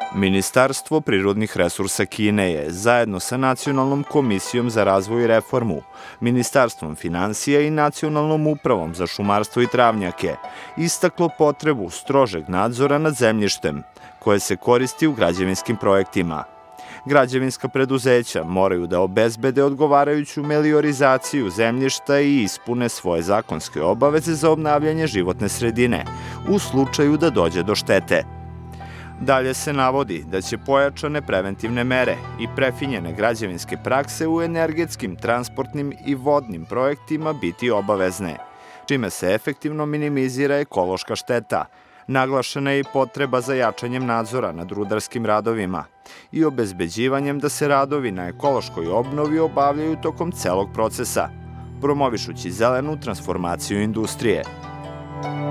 Ministarstvo prirodnih resursa Kine je, zajedno sa Nacionalnom komisijom za razvoj i reformu, Ministarstvom finansija i Nacionalnom upravom za šumarstvo i travnjake, istaklo potrebu strožeg nadzora nad zemljištem, koje se koristi u građevinskim projektima. Građevinska preduzeća moraju da obezbede odgovarajuću meliorizaciju zemljišta i ispune svoje zakonske obaveze za obnavljanje životne sredine, u slučaju da dođe do štete. Dalje se navodi da će pojačane preventivne mere i prefinjene građevinske prakse u energetskim, transportnim i vodnim projektima biti obavezne, čime se efektivno minimizira ekološka šteta. Naglašena je i potreba za jačanjem nadzora nad rudarskim radovima i obezbeđivanjem da se radovi na ekološkoj obnovi obavljaju tokom celog procesa, promovišući zelenu transformaciju industrije.